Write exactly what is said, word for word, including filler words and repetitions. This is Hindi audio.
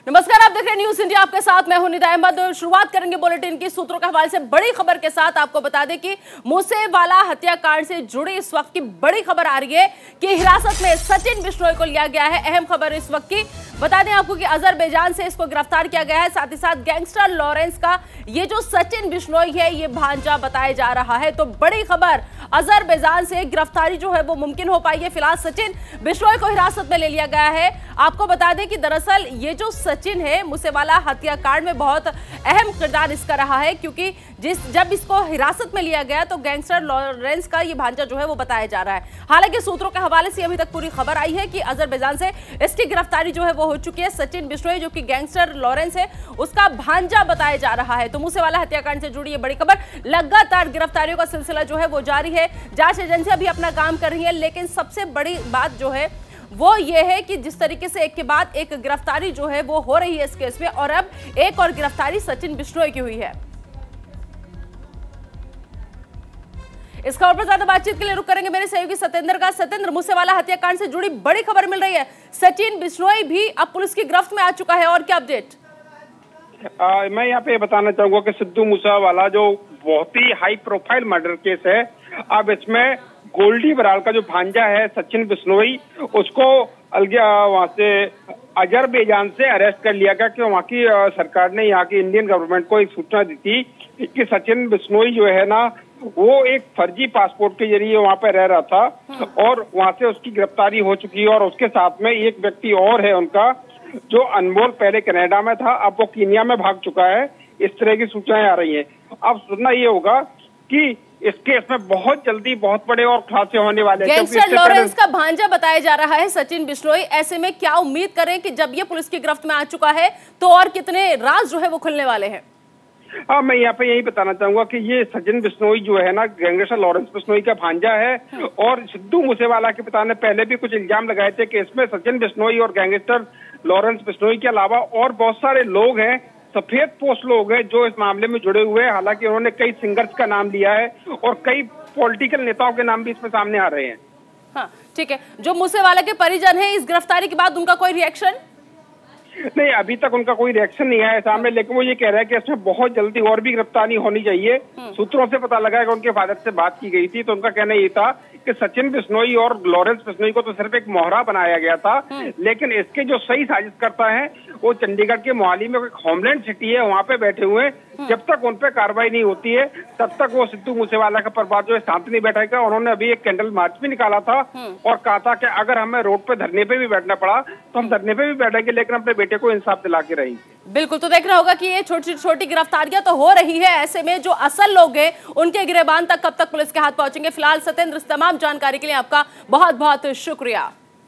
नमस्कार, आप देख रहे हैं न्यूज इंडिया। आपके साथ मैं हूं निदा अहमद। शुरुआत करेंगे बुलेटिन की सूत्रों के हवाले से बड़ी खबर के साथ। आपको बता दें कि मूसेवाला हत्याकांड से जुड़ी इस वक्त की बड़ी खबर आ रही है कि हिरासत में सचिन बिश्नोई को लिया गया है। अहम खबर इस वक्त की बता दें आपको कि अजरबैजान से इसको गिरफ्तार किया गया है। साथ ही साथ गैंगस्टर लॉरेंस का ये जो सचिन बिश्नोई है ये भांजा बताया जा रहा है। तो बड़ी खबर, अजरबैजान से गिरफ्तारी जो है वो मुमकिन हो पाई है। फिलहाल सचिन बिश्नोई को हिरासत में ले लिया गया है। आपको बता दें कि दरअसल ये जो सचिन है मूसेवाला हत्याकांड में बहुत अहम किरदार इसका रहा है, क्योंकि जिस जब इसको हिरासत में लिया गया तो गैंगस्टर लॉरेंस का ये भांजा जो है वो बताया जा रहा है। हालांकि सूत्रों के हवाले से अभी तक पूरी खबर आई है कि अजरबैजान से इसकी गिरफ्तारी जो है वो हो चुकी है। सचिन बिश्नोई जो कि गैंगस्टर लॉरेंस है उसका भांजा बताया जा रहा है। तो मूसेवाला हत्याकांड से जुड़ी ये बड़ी खबर, लगातार गिरफ्तारियों का सिलसिला जो है वो जारी है। जांच एजेंसियां भी अपना काम कर रही है, लेकिन सबसे बड़ी बात जो है वो ये है कि जिस तरीके से एक के बाद एक गिरफ्तारी जो है वो हो रही है इस केस में, और अब एक और गिरफ्तारी सचिन बिश्नोई की हुई है। इस खबर पर ज्यादा बातचीत के लिए रुक करेंगे मेरे सहयोगी सतेंद्र का। सतेंद्र, मूसेवाला हत्याकांड से जुड़ी बड़ी खबर मिल रही है, सचिन बिश्नोई भी अब पुलिस की गिरफ्त में आ चुका है, और क्या अपडेट? आ, मैं यहाँ पे बताना चाहूंगा कि सिद्धू मूसेवाला जो बहुत ही हाई प्रोफाइल मर्डर केस है, अब इसमें गोल्डी बराड़ का जो भांजा है सचिन बिश्नोई, उसको वहां से अजरबैजान से अरेस्ट कर लिया गया। कि वहाँ की सरकार ने, यहाँ की इंडियन गवर्नमेंट को एक सूचना दी थी कि सचिन बिश्नोई जो है ना वो एक फर्जी पासपोर्ट के जरिए वहाँ पे रह रहा था, और वहाँ से उसकी गिरफ्तारी हो चुकी है। और उसके साथ में एक व्यक्ति और है उनका, जो अनमोल, पहले कनाडा में था, अब वो कीनिया में भाग चुका है। इस तरह की सूचनाएं आ रही हैं। अब सुनना ये होगा कि इस केस में बहुत जल्दी बहुत बड़े और खुलासे होने वाले हैं। गैंगस्टर लॉरेंस का भांजा बताया जा रहा है सचिन बिश्नोई। ऐसे में क्या उम्मीद करें कि जब ये पुलिस की गिरफ्त में आ चुका है तो और कितने राज जो है वो खुलने वाले हैं? हाँ, मैं यहाँ पे यही बताना चाहूंगा कि ये सचिन बिश्नोई जो है ना गैंगस्टर लॉरेंस बिश्नोई का भांजा है। और सिद्धू मूसेवाला के पिता ने पहले भी कुछ इल्जाम लगाए थे कि इसमें सचिन बिश्नोई और गैंगस्टर लॉरेंस बिश्नोई के अलावा और बहुत सारे लोग हैं, सफेद पोस्ट लोग हैं जो इस मामले में जुड़े हुए हैं। हालांकि उन्होंने कई सिंगर्स का नाम लिया है और कई पॉलिटिकल नेताओं के नाम भी इसमें सामने आ रहे हैं। हाँ, ठीक है। जो मूसेवाला के परिजन हैं, इस गिरफ्तारी के बाद उनका कोई रिएक्शन? नहीं, अभी तक उनका कोई रिएक्शन नहीं आया सामने, लेकिन वो ये कह रहे हैं कि इसमें बहुत जल्दी और भी गिरफ्तारी होनी चाहिए। सूत्रों से पता लगा कि उनके फादर से बात की गई थी, तो उनका कहना ये था कि सचिन बिश्नोई और लॉरेंस बिश्नोई को तो सिर्फ एक मोहरा बनाया गया था, लेकिन इसके जो सही साजिश करता है वो चंडीगढ़ के मोहाली में एक होमलैंड सिटी है, वहाँ पे बैठे हुए हैं। जब तक उन पे कार्रवाई नहीं होती है तब तक वो सिद्धू मूसेवाला का परिवार जो है शांत नहीं बैठेगा। उन्होंने अभी एक कैंडल मार्च भी निकाला था और कहा था कि अगर हमें रोड पे धरने पे भी बैठना पड़ा तो हम धरने पे भी बैठेंगे, लेकिन अपने बेटे को इंसाफ दिला के रहेंगे। बिल्कुल, तो देखना होगा कि ये छोटी छोटी गिरफ्तारियां तो हो रही है, ऐसे में जो असल लोग हैं उनके गिरबान तक कब तक पुलिस के हाथ पहुंचेंगे। फिलहाल सतेंद्र, तमाम जानकारी के लिए आपका बहुत बहुत शुक्रिया।